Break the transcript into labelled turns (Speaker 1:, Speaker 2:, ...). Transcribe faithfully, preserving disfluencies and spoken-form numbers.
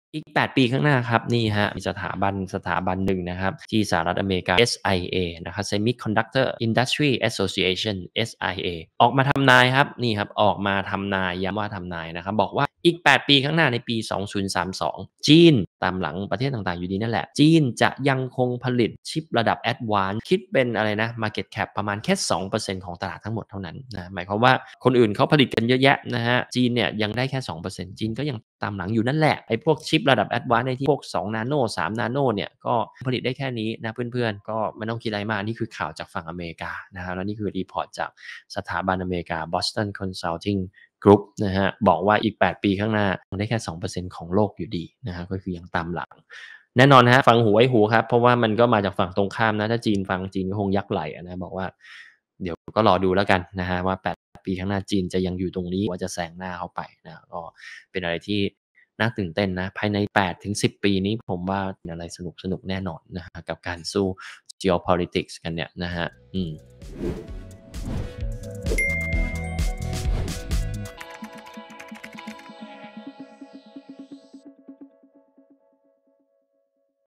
Speaker 1: อีก แปด ปีข้างหน้าครับนี่ครับมีสถาบันสถาบันหนึ่งนะครับที่สหรัฐอเมริกา เอส ไอ เอ นะครับ Semiconductor Industry Association เอส ไอ เอ ออกมาทำนายครับนี่ครับออกมาทำนายย้ำว่าทำนายนะครับบอกว่าอีก แปด ปีข้างหน้าในปี สองพันสามสิบสอง จีนตามหลังประเทศต่างๆอยู่ดีนั่นแหละจีนจะยังคงผลิตชิประดับ Advanced คิดเป็นอะไรนะ Market Cap ประมาณแค่ สองเปอร์เซ็นต์ ของตลาดทั้งหมดเท่านั้นนะหมายความว่าคนอื่นเขาผลิตกันเยอะแยะนะฮะจีนเนี่ยยังได้แค่ สองเปอร์เซ็นต์ จีนก็ยังตามหลังอยู่นั่นแหละไอ้พวกชิประดับ Advanced ในที่พวกสองนาโนสามนาโนเนี่ยก็ผลิตได้แค่นี้นะเพื่อนๆก็ไม่ต้องคิดอะไรมากนี่คือข่าวจากฝั่งอเมริกานะครับแล้วนี่คือรีพอร์ตจากสถาบันอเมริกา Boston Consulting Group นะฮะบอกว่าอีก แปด ปีข้างหน้ายังได้แค่ สองเปอร์เซ็นต์ ของโลกอยู่ดีนะฮะก็คือยังตามหลังแน่นอนฮะฟังหูไว้หูครับเพราะว่ามันก็มาจากฝั่งตรงข้ามนะถ้าจีนฟังจีนก็คงยักไหล่นะบอกว่าเดี๋ยวก็รอดูแล้วกันนะฮะว่า แปด ปีข้างหน้าจีนจะยังอยู่ตรงนี้ว่าจะแซงหน้าเขาไปนะก็เป็นอะไรที่น่าตื่นเต้นนะภายใน แปดถึงสิบ ปีนี้ผมว่าเป็นอะไรสนุกๆแน่นอนนะฮะกับการสู้ geopolitics กันเนี่ยนะฮะอืม